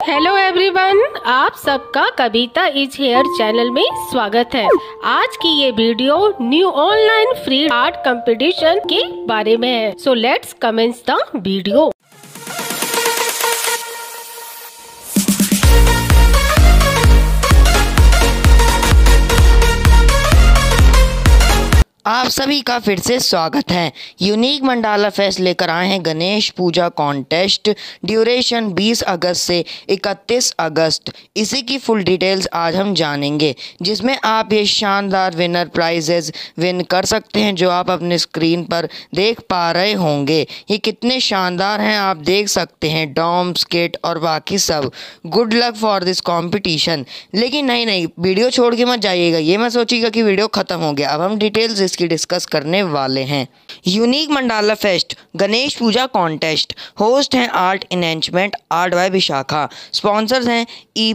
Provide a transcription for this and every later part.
Hello everyone, आप सबका कविता is here channel में स्वागत है। आज की ये video new online free art competition के बारे में है। So let's commence the video. आप सभी का फिर से स्वागत है। यूनिक मंडाला फेस्ट लेकर आए हैं गणेश पूजा कॉन्टेस्ट। ड्यूरेशन 20 अगस्त से 31 अगस्त। इसी की फुल डिटेल्स आज हम जानेंगे, जिसमें आप ये शानदार विनर प्राइजेज विन कर सकते हैं जो आप अपने स्क्रीन पर देख पा रहे होंगे। ये कितने शानदार हैं आप देख सकते हैं, डॉम, स्केट और बाकी सब। Good luck for this competition. लेकिन नहीं, वीडियो छोड़ के मत जाइएगा, ये मत सोचिएगा कि वीडियो खत्म हो गया। अब हम डिटेल्स की डिस्कस करने वाले हैं। Unique mandala fest Ganesh Puja contest. Host हैं art enhancement art by Vishakha. Sponsors हैं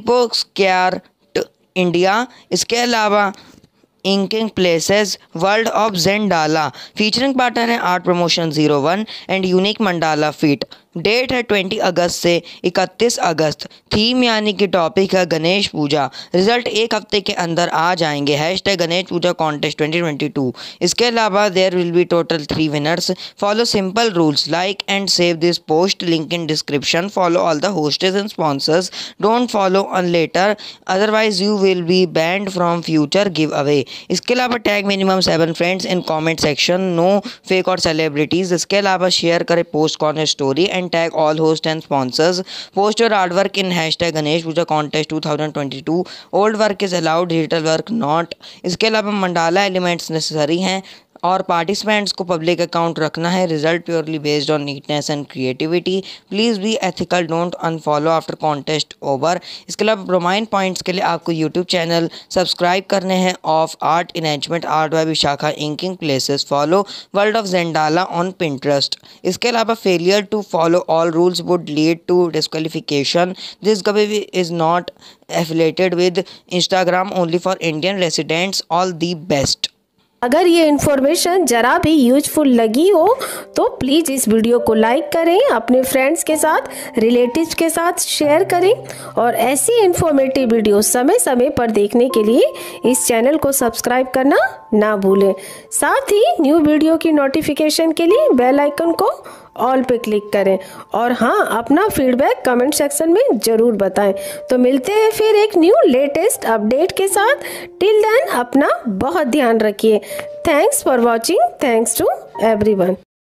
इपोक्सक्यार्ट इंडिया। इसके अलावा inking places, world of zendala. Featuring partner है art promotion 01 and unique mandala feet. Date है 20 अगस्त से 31 अगस्त। थीम यानी कि टॉपिक है गणेश पूजा। रिजल्ट एक हफ्ते के अंदर आ जाएंगे। Hashtag Ganesh Puja contest 2022। इसके अलावा there will be total 3 winners. Follow simple rules, like and save this post, link in description. Follow all the hostess and sponsors. Don't follow on later, otherwise you will be banned from future giveaway. इसके अलावा tag minimum 7 friends in comment section. No fake और celebrities. इसके अलावा share करें post corner story and tag all hosts and sponsors. Post your artwork in hashtag Ganesh Puja Contest 2022. Old work is allowed, digital work not. इसके अलावा mandala elements necessary हैं और participants को public account रखना है। Result purely based on neatness and creativity. Please be ethical, don't unfollow after contest over. इसके अलावा प्रोमाइन points के लिए आपको यूट्यूब चैनल सब्सक्राइब करने हैं of art enhancement art by Vishakha inking places. Follow world of zendala on Pinterest. इसके अलावा failure to follow all rules would lead to disqualification. This giveaway is not affiliated with Instagram, only for Indian residents. All the best. अगर ये information ज़रा भी useful लगी हो तो please इस वीडियो को लाइक करें, अपने फ्रेंड्स के साथ, रिलेटिव्स के साथ शेयर करें और ऐसी इन्फॉर्मेटिव वीडियो समय समय पर देखने के लिए इस चैनल को सब्सक्राइब करना ना भूलें। साथ ही न्यू वीडियो की नोटिफिकेशन के लिए बेल आइकन को ऑल पे क्लिक करें और हाँ, अपना फीडबैक कमेंट सेक्शन में ज़रूर बताएं। तो मिलते हैं फिर एक न्यू लेटेस्ट अपडेट के साथ। टिल देन अपना बहुत ध्यान रखिए। Thanks for watching. Thanks to everyone.